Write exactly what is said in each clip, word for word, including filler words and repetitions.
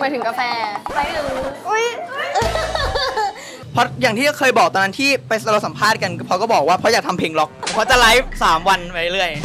ไปถึงกาแฟไปถึงอุ้ยเพราะอย่างที่เคยบอกตอนนั้นที่ไปเราสัมภาษณ์กันเขาก็บอกว่าเพราะอยากทำเพลงล็อกเพราะจะไลฟ์สามวันไปเรื่อย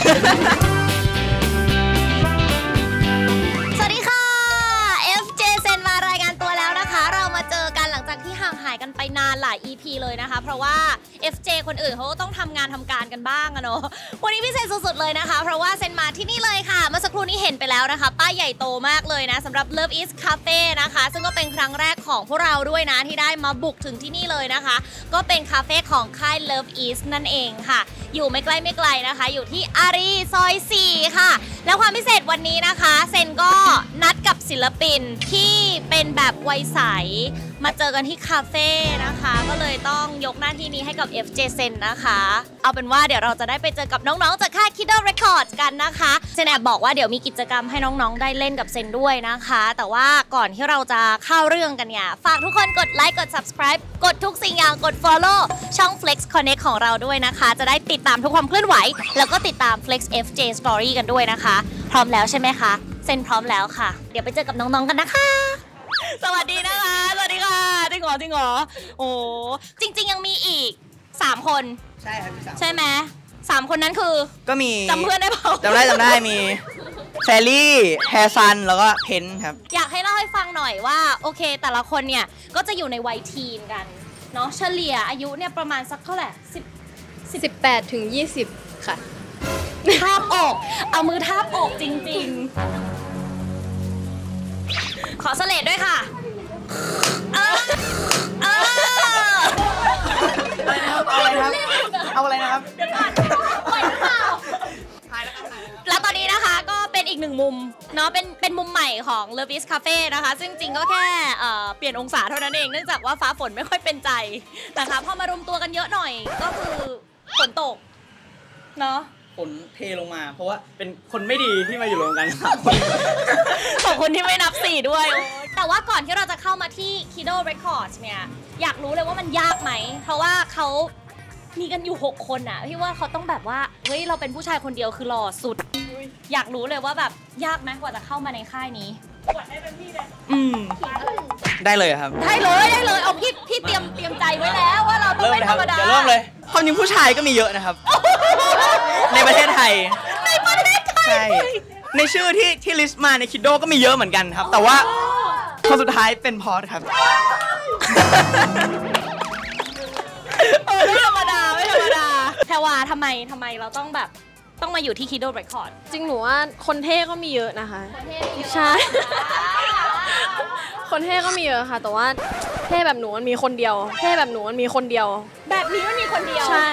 สวัสดีค่ะ เอฟ เจ เซนมารายงานตัวแล้วนะคะเรามาเจอกันหลังจากที่ห่างหายกันไปนานหลาย อี พี เลยนะคะเพราะว่า เอฟ เจ คนอื่นเขาก็ต้องทำงานทำการกันบ้างอะเนาะวันนี้พิเศษสุดๆเลยนะคะเพราะว่าเซนมาที่นี่เลยค่ะเมื่อสักครู่นี้เห็นไปแล้วนะคะป้ายใหญ่โตมากเลยนะสำหรับ Love Is Cafe นะคะซึ่งก็เป็นครั้งแรกของพวกเราด้วยนะที่ได้มาบุกถึงที่นี่เลยนะคะก็เป็นคาเฟ่ของค่าย Love Is นั่นเองค่ะอยู่ไม่ใกล้ไม่ไกลนะคะอยู่ที่อารีซอยสี่ค่ะแล้วความพิเศษวันนี้นะคะเซนก็นัดกับศิลปินที่เป็นแบบวัยใสมาเจอกันที่คาเฟ่นะคะก็เลยต้องยกหน้าที่นี้ให้กับ เอฟ เจ เซนนะคะเอาเป็นว่าเดี๋ยวเราจะได้ไปเจอกับน้องๆจากค่าย Kiddo Records กันนะคะเซนแอบบอกว่าเดี๋ยวมีกิจกรรมให้น้องๆได้เล่นกับเซนด้วยนะคะแต่ว่าก่อนที่เราจะเข้าเรื่องกันเนี่ยฝากทุกคนกดไลค์กด Subscribe กดทุกสิ่งอย่างกด Follow ช่อง Flex Connect ของเราด้วยนะคะจะได้ติดตามทุกความเคลื่อนไหวแล้วก็ติดตาม Flex เอฟ เจ Story กันด้วยนะคะพร้อมแล้วใช่ไหมคะเซนพร้อมแล้วค่ะเดี๋ยวไปเจอกับน้องๆกันนะคะสวัสดีนะคะสวัสดีค่ะจริงเหรอจริงเหรอโอ้จริงๆยังมีอีกสามคนใช่ครับใช่ไหมสามคนนั้นคือก็มีจำเพื่อนได้เปล่าจำได้จำได้มีแฟรี่แฮซันแล้วก็เพนครับอยากให้เล่าให้ฟังหน่อยว่าโอเคแต่ละคนเนี่ยก็จะอยู่ในวัยทีนกันเนาะเฉลี่ยอายุเนี่ยประมาณสักเท่าไหร่สิบสิบแปดถึงยี่สิบค่ะทาบอกเอามือทาบอกจริงๆขอเสลดด้วยค่ะเออเออเอาอะไรครับเอาอะไรนะครับไหวหรือเปล่าแล้วตอนนี้นะคะก็เป็นอีกหนึ่งมุมเนาะเป็นเป็นมุมใหม่ของ Love Is Cafe นะคะซึ่งจริงก็แค่เปลี่ยนองศาเท่านั้นเองเนื่องจากว่าฟ้าฝนไม่ค่อยเป็นใจนะคะพอมารวมตัวกันเยอะหน่อยก็คือฝนตกเนาะฝนเทลงมาเพราะว่าเป็นคนไม่ดีที่มาอยู่รวมกันขอบคุณที่ไม่นับสี่ด้วยแต่ว่าก่อนที่เราจะเข้ามาที่ Kiddo Records เนี่ยอยากรู้เลยว่ามันยากไหมเพราะว่าเขามีกันอยู่หกคนอะพี่ว่าเขาต้องแบบว่าเฮ้ยเราเป็นผู้ชายคนเดียวคือหล่อสุดอยากรู้เลยว่าแบบยากไหมกว่าจะเข้ามาในค่ายนี้กดได้เต็มที่เลยอืมได้เลยครับได้เลยได้เลยเอาพี่พี่เตรียมเตรียมใจไว้แล้วว่าเราต้องไม่ธรรมดาเดี๋ยวเริ่มเลยความจริงผู้ชายก็มีเยอะนะครับในประเทศไทยในประเทศไทยใช่ในชื่อที่ที่ลิสต์มาในคิดโดก็มีเยอะเหมือนกันครับแต่ว่าคนสุดท้ายเป็นพอดครับไม่ธรรมดาไม่ธรรมดาแพรวาทำไมทำไมเราต้องแบบต้องมาอยู่ที่ Kiddo Records จริงหนูว่าคนเท่ก็มีเยอะนะคะใช่คนเท่ก็มีเยอะค่ะแต่ว่าเท่แบบหนูมันมีคนเดียวเท่แบบหนูมันมีคนเดียวแบบนี้มันมีคนเดียวใช่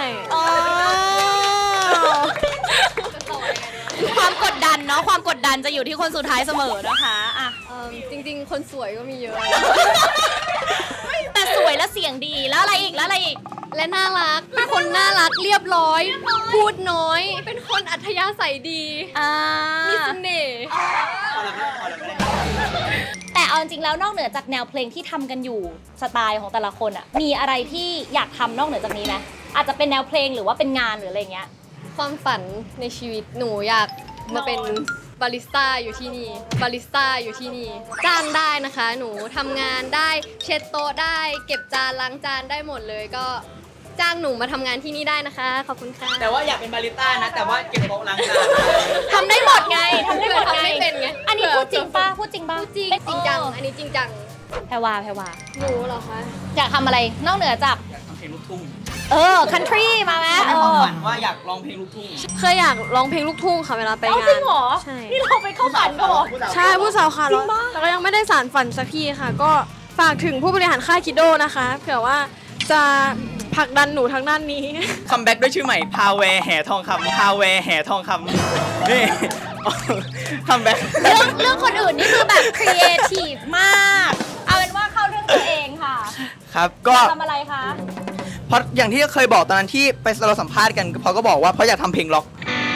ความกดดันเนาะความกดดันจะอยู่ที่คนสุดท้ายเสมอนะคะอ่ะจริงๆคนสวยก็มีเยอะแต่สวยและเสียงดีแล้วอะไรอีกแล้วอะไรอีกและน่ารักเป็นคนน่ารักเรียบร้อยพูดน้อยเป็นคนอัธยาศัยดีมีเสน่ห์แต่เอาจริงแล้วนอกเหนือจากแนวเพลงที่ทำกันอยู่สไตล์ของแต่ละคนอ่ะมีอะไรที่อยากทำนอกเหนือจากนี้ไหมอาจจะเป็นแนวเพลงหรือว่าเป็นงานหรืออะไรเงี้ยความฝันในชีวิตหนูอยากมาเป็นบาริสต้าอยู่ที่นี่บาริสต้าอยู่ที่นี่จ้างได้นะคะหนูทำงานได้เช็ดโต๊ะได้เก็บจานล้างจานได้หมดเลยก็จ้างหนูมาทำงานที่นี่ได้นะคะขอบคุณค่ะแต่ว่าอยากเป็นบาริสต้านะแต่ว่าเก็บโต๊ะล้างจานทำได้หมดไงทำได้หมดไงไม่เป็นไงอันนี้พูดจริงป่ะพูดจริงป่ะพูดจริงจริงจังอันนี้จริงจังแพรวาแพรวาหนูเหรอคะอยากทำอะไรนอกเหนือจากอยากทำเพลงลูกทุ่งเออคันทรีมาไหมให้ความฝันว่าอยากร้องเพลงลูกทุ่งเคยอยากร้องเพลงลูกทุ่งค่ะเวลาไปงานจริงเหรอใช่นี่เราไปเข้าฝันกันเหรอใช่ผู้สาวค่ะแต่ก็ยังไม่ได้สานฝันสักทีค่ะก็ฝากถึงผู้บริหารค่ายคิดโดนะคะเผื่อว่าจะผลักดันหนูทางด้านนี้คัมแบ็กด้วยชื่อใหม่พาแวร์แห่ทองคำพาแวร์แห่ทองคำนี่คัมแบ็กเรื่องเรื่องคนอื่นนี่คือแบบครีเอทีฟมากเอาเป็นว่าเข้าเรื่องตัวเองค่ะครับก็ทำอะไรคะเพราะอย่างที่เคยบอกตอนนั้นที่ไปเราสัมภาษณ์กันเขาก็บอกว่าเพราะอยากทำเพลงล็อก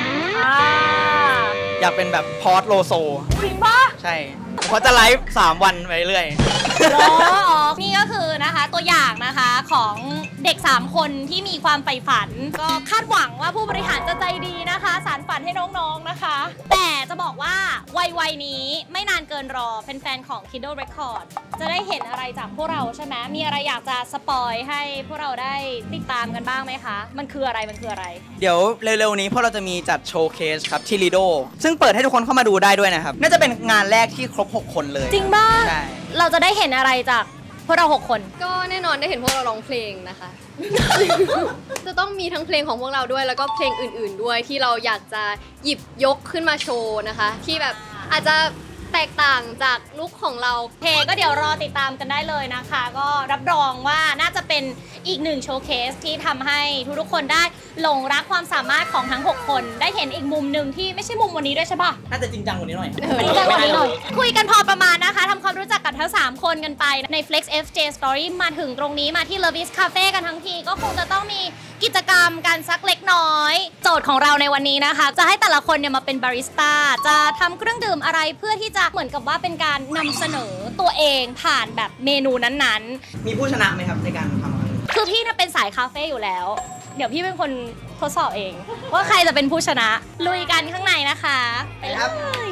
อยากเป็นแบบพอดโลโซจริงปะใช่เพราะจะไลฟ์สามวันไปเรื่อยอ๋อนี่ก็คือนะคะตัวอย่างนะคะของเด็กสามคนที่มีความใฝ่ฝันก็คาดหวังว่าผู้บริหารจะใจดีนะคะสานฝันให้น้องๆนะคะ แต่จะบอกว่าวัยๆนี้ไม่นานเกินรอแฟนๆของ Kindle Record จะได้เห็นอะไรจากพวกเราใช่ไหมมีอะไรอยากจะสปอยให้พวกเราได้ติดตามกันบ้างไหมคะมันคืออะไรมันคืออะไรเดี๋ยวเร็วๆนี้พวกเราจะมีจัดโชว์เคสครับที่ลีโดซึ่งเปิดให้ทุกคนเข้ามาดูได้ด้วยนะครับน่าจะเป็นงานแรกที่ครบหกคนเลยจริงป่ะใช่เราจะได้เห็นอะไรจากพวกเราหกคนก็แน่นอนได้เห็นพวกเราร้องเพลงนะคะ จะต้องมีทั้งเพลงของพวกเราด้วยแล้วก็เพลงอื่นๆด้วยที่เราอยากจะหยิบยกขึ้นมาโชว์นะคะที่แบบอาจจะแตกต่างจากลุคของเราเพลงก็เดี๋ยวรอติดตามกันได้เลยนะคะก็รับรองว่าน่าจะเป็นอีกหนึ่งโชว์เคสที่ทำให้ทุกๆคนได้หลงรักความสามารถของทั้งหกคนได้เห็นอีกมุมหนึ่งที่ไม่ใช่มุมวันนี้ด้วยใช่ปะน่าจะจริงจังกว่านี้หน่อยจริงจังกว่านี้หน่อยคุยกันพอประมาณนะคะทำความรู้จักกับทั้งสามคนกันไปใน Flex เอฟ เจ Story มาถึงตรงนี้มาที่ Lovis Cafe กันทั้งทีก็คงจะต้องมีกิจกรรมกันสักเล็กน้อยโจทย์ของเราในวันนี้นะคะจะให้แต่ละคนเนี่ยมาเป็นบาริสต้าจะทำเครื่องดื่มอะไรเพื่อที่จะเหมือนกับว่าเป็นการนำเสนอตัวเองผ่านแบบเมนูนั้นๆมีผู้ชนะไหมครับในการทำคือพี่น่ะเป็นสายคาเฟ่อยู่แล้วเดี๋ยวพี่เป็นคนทดสอบเองว่าใครจะเป็นผู้ชนะลุยกันข้างในนะคะไปเลย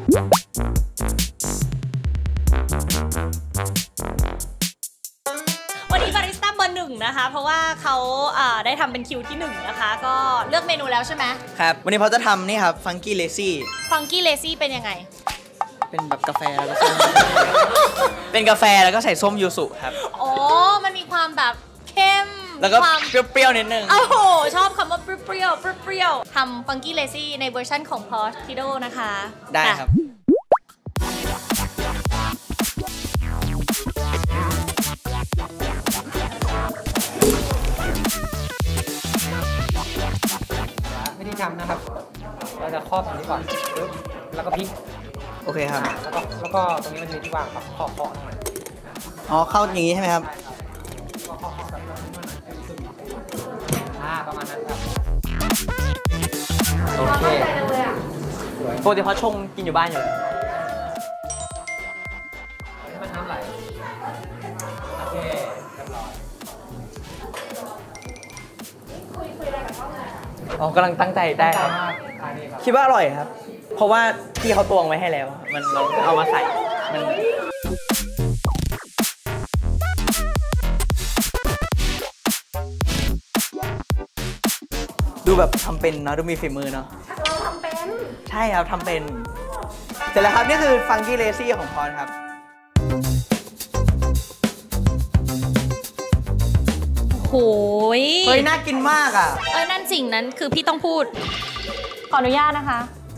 วันนี้บาริสต้าเบอร์หนึ่งนะคะเพราะว่าเขาได้ทำเป็นคิวที่หนึ่งนะคะก็เลือกเมนูแล้วใช่ไหมครับวันนี้เขาจะทำนี่ครับฟังกี้เลซี่ฟังกี้เลซี่เป็นยังไงเป็นแบบกาแฟแล้วก็เป็นกาแฟแล้วก็ใส่ส้มยูสุครับอ๋อมันมีความแบบเข้มแล้วก็เปรี้ยวๆนิดนึงโอ้โหชอบคำว่าเปรี้ยวๆเปรี้ยวๆทำฟังกี้เลซี่ในเวอร์ชั่นของพอสคิโดนะคะได้ครับวิธีทำนะครับเราจะครอบตรงนี้ก่อนแล้วก็พลิกโอเคครับแล้วก็แล้วก็ตรงนี้มันจะมีที่วางครับเคาะเคาะหน่อยอ๋อเข้าอย่างนี้ใช่ไหมครับอ่าประมาณนั้นครับโอเคปกติเขาชงกินอยู่บ้านอยู่มันทำไหลโอเคเรียบร้อยอ๋อกำลังตั้งใจได้ครับคิดว่าอร่อยครับเพราะว่าพี่เขาตวงไว้ให้แล้วมันเราเอามาใส่มันดูแบบทำเป็นเนาะดูมีฝีมือเนาะเราทำเป็นใช่ครับทำเป็นเสร็จแล้วครับนี่คือฟังกี้เลซี่ของพรครับโอ้ยเฮ้ยน่ากินมากอ่ะเอ้ยนั่นสิ่งนั้นคือพี่ต้องพูดขออนุญาตนะคะ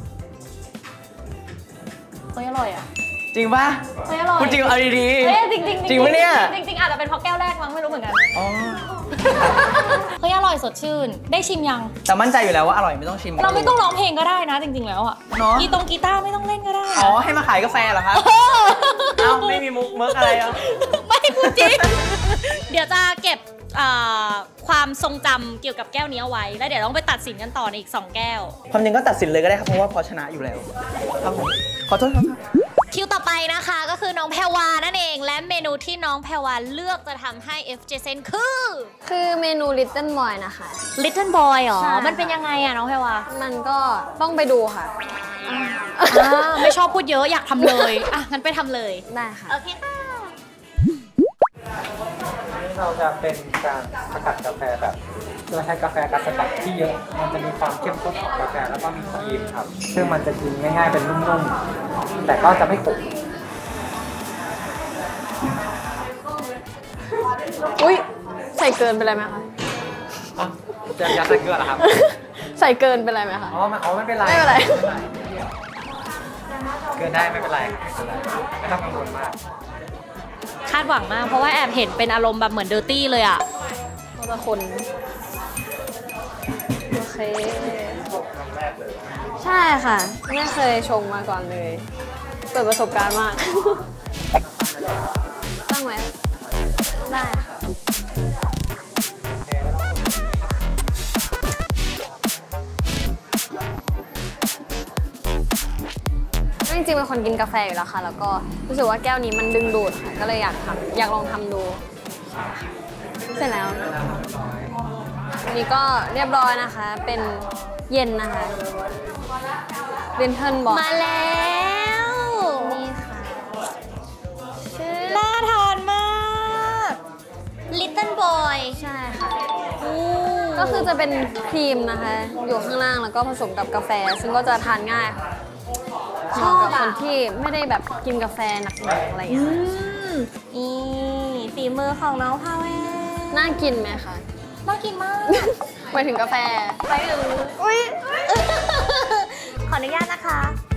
เฮ้ยอร่อยอ่ะจริงป่ะเฮ้ยอร่อยคุณจริงเอาดีๆเฮ้ยจริงจริงจริงไหมเนี่ยจริงจริงอาจจะเป็นเพราะแก้วแรกมั้งไม่รู้เหมือนกันอ๋อเฮ้ยอร่อยสดชื่นได้ชิมยังแต่มั่นใจอยู่แล้วว่าอร่อยไม่ต้องชิมเราไม่ต้องร้องเพลงก็ได้นะจริงๆแล้วอ่ะกีตงกีตาร์ไม่ต้องเล่นก็ได้อ๋อให้มาขายกาแฟเหรอครับเอ้าไม่มีมุกเมิร์กอะไรอ่ะไม่พูดจริงเดี๋ยวจะเก็บความทรงจำเกี่ยวกับแก้วนี้เอาไว้แล้วเดี๋ยวต้องไปตัดสินกันต่อในอีกสองแก้วความจริงก็ตัดสินเลยก็ได้ครับเพราะว่าพอชนะอยู่แล้วครับผมขอโทษครับคิวต่อไปนะคะก็คือน้องแพรวานั่นเองและเมนูที่น้องแพรวาเลือกจะทำให้ เอฟ เจ Sen คือคือเมนู Little Boy นะคะ Little Boy หรอมันเป็นยังไงอะน้องแพรวามันก็ต้องไปดูค่ะไม่ชอบพูดเยอะอยากทำเลยอ่ะงั้นไปทำเลยได้ค่ะโอเคค่ะเราจะเป็นการสกัดกาแฟแบบเราใช้กาแฟกัดสกัดที่เยอะมันจะมีความเข้มข้นของกาแฟแล้วก็มีครีมครับซึ่งมันจะกินง่ายๆเป็นนุ่มๆแต่ก็จะไม่ขมอุ้ยใส่เกินไปเลยไหมคะจะยัดใส่เกลือเหรอครับใส่เกินไปเลยไหมคะอ๋อไม่อ๋อไม่เป็นไรไม่เป็นไรเกินได้ไม่เป็นไรไม่ต้องกังวลมากคาดหวังมากเพราะว่าแอบเห็นเป็นอารมณ์แบบเหมือนเดอร์ตี้เลยอ่ะเราจะคนโอเคใช่ค่ะไม่เคยชงมาก่อนเลยเปิดประสบการณ์มากตั้งไว้ได้ค่ะจริงๆเป็นคนกินกาแฟอยู่แล้วค่ะแล้วก็รู้สึกว่าแก้วนี้มันดึงดูดค่ะก็เลยอยากทำอยากลองทำดูเสร็จแล้วอันนี้ก็เรียบร้อยนะคะ เป็นเย็นนะคะเวนเทิร์นบอกมาแล้วนี่ค่ะน่าทานมาก Little Boy ใช่ค่ะ ก็คือจะเป็นครีมนะคะ อยู่ข้างล่างแล้วก็ผสมกับกาแฟ ซึ่งก็จะทานง่ายค่ะชเหอมาะบกับอะคนที่ไม่ได้แบบกินกาแฟหนักๆอะไรอย่างอืเงี้ยมนี่ฝีมือของน้องพาเวลน่ากินไหมคะน่ากินมากไปถึงกาแฟไปถึงอุ้ย ขออนุญาตนะคะ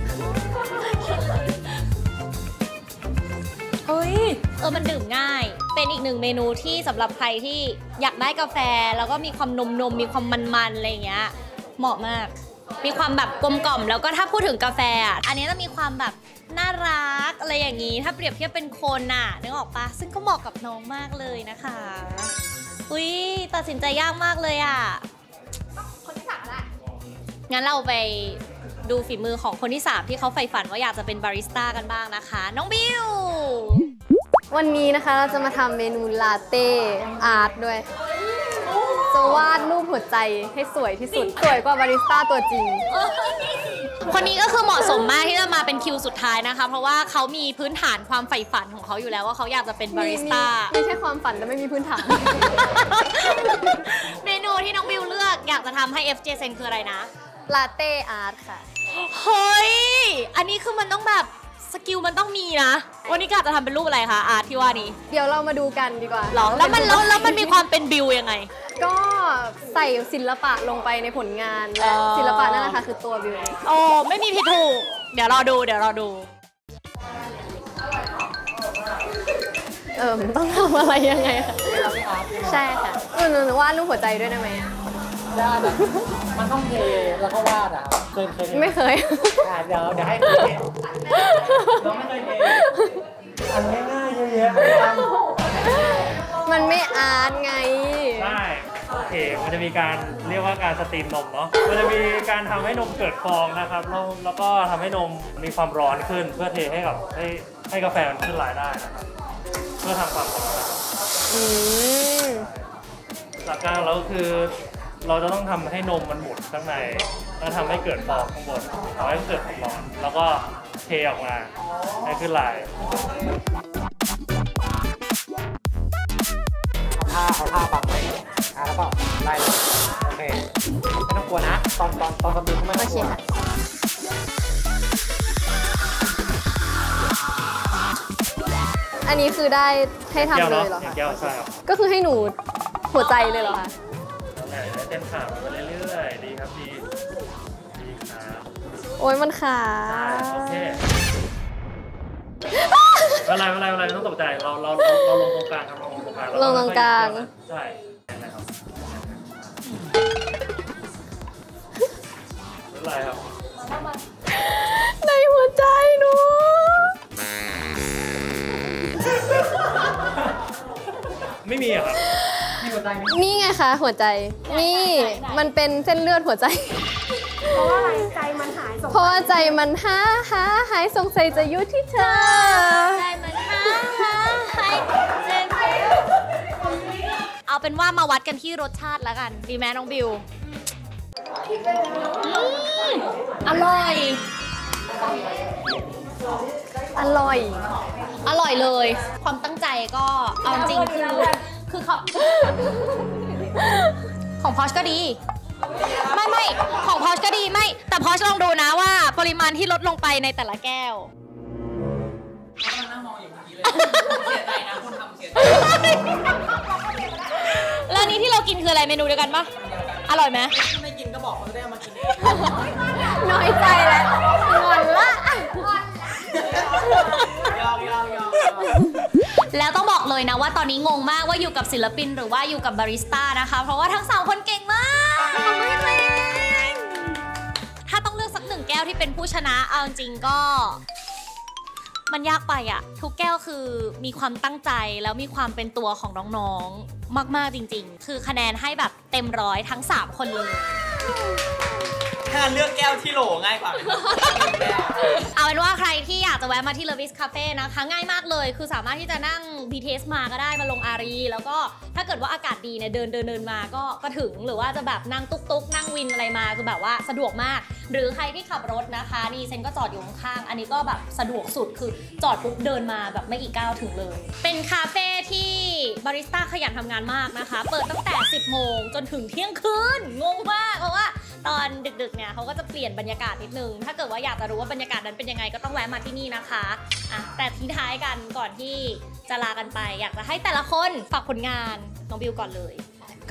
เฮ้ย เออ มันดื่มง่าย เป็นอีกหนึ่งเมนูที่สำหรับใครที่อยากได้กาแฟ แล้วก็มีความนมนมๆมีความมันๆ อะไรอย่างเงี้ย เหมาะมาก มีความแบบกลมกล่อม แล้วก็ถ้าพูดถึงกาแฟอ่ะ อันนี้จะมีความแบบน่ารักอะไรอย่างงี้ ถ้าเปรียบเทียบเป็นคนน่ะ นึกออกปะซึ่งก็เหมาะกับน้องมากเลยนะคะ อุ้ยตัดสินใจยากมากเลยอ่ะ คนที่สามละงั้นเราไปดูฝีมือของคนที่สามที่เขาใฝ่ฝันว่าอยากจะเป็นบาริสต้ากันบ้างนะคะ น้องบิววันนี้นะคะเราจะมาทำเมนูลาเต้อาร์ตด้วย จะวาดรูปหัวใจให้สวยที่สุด สวยกว่าบาริสต้าตัวจริงคนนี้ก็คือเหมาะสมมากที่จะมาเป็นคิวสุดท้ายนะคะ เพราะว่าเขามีพื้นฐานความใฝ่ฝันของเขาอยู่แล้วว่าเขาอยากจะเป็นบาริสต้าไม่ใช่ความฝันแต่ไม่มีพื้นฐานเมนูที่น้องบิวเลือกอยากจะทำให้ เอฟ เจ Sen คืออะไรนะลาเต้อาร์ตค่ะเฮ้ย อันนี้คือมันต้องแบบสกิลมันต้องมีนะ วันนี้กะจะทำเป็นรูปอะไรคะอาร์ตที่ว่านี้เดี๋ยวเรามาดูกันดีกว่าหรอแล้วมันแล้วแล้วมันมีความเป็นบิวยังไงก็ใส่ศิลปะลงไปในผลงานและอ๋อศิลปะนั่นแหละค่ะคือตัวบิวเองโอ้ไม่มีผิดถูก เดี๋ยวรอดูเดี๋ยวรอดูเออต้องทำอะไรยังไงคะใช่ค่ะหนูหนูหนูวาดรูปหัวใจด้วยได้ไหมอะวาดอะมันต้องเทแล้วก็วาดอะครับเคยเคยเทไม่เคยอ่ะเดี๋ยวเดี๋ยวให้ดูเทน้องไม่เคยเทอันง่ายๆเยอะแยะไม่ทำมันไม่อาร์ตไงได้โอเคมันจะมีการเรียกว่าการสตรีมนมเนาะมันจะมีการทำให้นมเกิดฟองนะครับแล้วแล้วก็ทำให้นมมีความร้อนขึ้นเพื่อเทให้กับให้ให้กาแฟมันขึ้นลายได้นะครับเพื่อทำความร้อนนะครับอืมหลักการแล้วคือเราจะต้องทำให้นมมันหมุนข้างในแล้วทำให้เกิดฟองข้างบนทำให้เกิดความร้อนแล้วก็เทออกมาให้ขึ้นลายเอาผ้าเอาผ้าปักไว้อ่ะแล้วก็ไล่เลยโอเคไม่ต้องกลัวนะตอนตอนตอนสตรีมก็ไม่โอต้องเคกลัวค่ะ อันนี้คือได้ให้ทำแก้วเลเนาะยเหรออย่างคะแก้วใช่ครับก็คือให้หนูหัวใจเลยเหรอคะแต่เต้นขาไปเรื่อยๆดีครับดีดีครับโอ้ยมันขาโอเคไม่เป็นไรไม่เป็นไรไม่เป็นไรไม่ต้องตกใจเราเราเราเราลงตรงกลางครับลงตรงกลางลงตรงกลางใช่นะครับไม่เป็นไรครับในหัวใจหนูไม่มีอะครับมีหัวใจไหมนี่ไงคะหัวใจ นี่มันเป็นเส้นเลือดหัวใจเพราะว่าอะไรใจมันหายสงเพราะว่าใจมันหาหาหายสงสัยจะอยู่ที่เธอได้มันหาหาให้เจนเอาเป็นว่ามาวัดกันที่รสชาติแล้วกัน ดีไหมน้องบิวอืมอร่อยอร่อยอร่อยเลย ความตั้งใจก็เอาจริงคือคือเขาของพอชก็ดี ไม่ไม่ของพอชก็ดีไม่ แต่พอชลองดูนะว่าปริมาณที่ลดลงไปในแต่ละแก้ว แล้วอันนี้ที่เรากินคืออะไรเมนูเดียวกันปะอร่อยไหมไม่กินก็บอกเขาได้เอามากินน้อยใจแล้วงอนละยอมยอมยอมแล้วต้องบอกเลยนะว่าตอนนี้งงมากว่าอยู่กับศิลปินหรือว่าอยู่กับบาริสต้านะคะ เพราะว่าทั้งสามคนเก่งมากถ้าต้องเลือกสักหนึ่งแก้วที่เป็นผู้ชนะเอาจริงๆก็ มันยากไปอะทุกแก้วคือมีความตั้งใจแล้วมีความเป็นตัวของน้องๆมากๆจริงๆ คือคะแนนให้แบบเต็มร้อยทั้งสามคนเลยคถ้างั้นเลือกแก้วที่โหลง่ายกว่าเอาเป็นว่าใครที่อยากจะแวะมาที่ Lovis Cafe นะคะง่ายมากเลยคือสามารถที่จะนั่ง บี ที เอส มาก็ได้มาลงอารีแล้วก็ถ้าเกิดว่าอากาศดีเนี่ยเดินเดินเดินมาก็ก็ถึงหรือว่าจะแบบนั่งตุ๊กตุ๊กนั่งวินอะไรมาคือแบบว่าสะดวกมาก หรือใครที่ขับรถนะคะนี่เซนก็จอดอยู่ข้างๆอันนี้ก็แบบสะดวกสุดคือจอดปุ๊บเดินมาแบบไม่กี่ก้าวถึงเลย เป็นคาเฟ่ที่บาริสต้าขยันทำงานมากนะคะเปิดตั้งแต่สิบโมงจนถึงเที่ยงคืนงงมากเพราะว่าตอนดึกๆเนี่ยเขาก็จะเปลี่ยนบรรยากาศนิดนึงถ้าเกิดว่าอยากจะรู้ว่าบรรยากาศนั้นเป็นยังไงก็ต้องแวะมาที่นี่นะคะอ่ะแต่ทิ้งท้ายกันก่อนที่จะลากันไปอยากจะให้แต่ละคนฝากผลงานน้องบิวก่อนเลยก็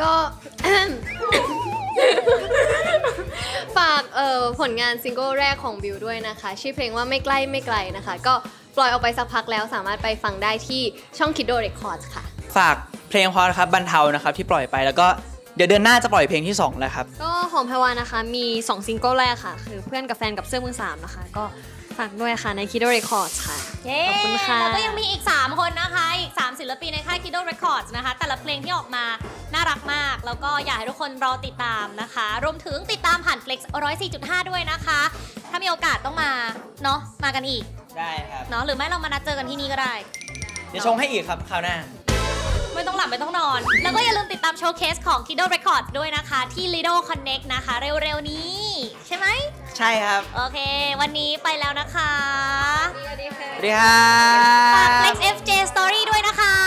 ฝากเอ่อผลงานซิงเกิลแรกของบิวด้วยนะคะชื่อเพลงว่าไม่ใกล้ไม่ไกลนะคะก็ปล่อยออกไปสักพักแล้วสามารถไปฟังได้ที่ช่อง Kiddo Records ค่ะฝากเพลงพอนะครับบรรเทานะครับที่ปล่อยไปแล้วก็เดี๋ยวเดือนหน้าจะปล่อยเพลงที่สองแล้วครับก็ของแพรวานะคะมีสองซิงเกิลแรกค่ะคือเพื่อนกับแฟนกับเสื้อมือสามนะคะก็ฝากด้วยค่ะใน Kiddo Records ค่ะเย้ขอบคุณค่ะแล้วก็ยังมีอีกสามคนนะคะอีกสามศิลปินในค่าย Kiddo Records นะคะแต่ละเพลงที่ออกมาน่ารักมากแล้วก็อยากให้ทุกคนรอติดตามนะคะรวมถึงติดตามผ่าน Flex หนึ่งร้อยสี่จุดห้า ด้วยนะคะถ้ามีโอกาสต้องมาเนาะมากันอีกได้ครับเนาะหรือไม่เรามานัดเจอกันที่นี่ก็ได้เดี๋ยวชงให้อีกครับคราวหน้าไม่ต้องหลับไม่ต้องนอน แล้วก็อย่าลืมติดตามโชว์เคสของ Kiddo Records ด้วยนะคะที่ Lido Connect นะคะเร็วๆนี้ใช่ไหมใช่ครับโอเค วันนี้ไปแล้วนะคะสวัสดีค่ะสวัสดีครับฝาก Flex เอฟ เจ Story ด้วยนะคะ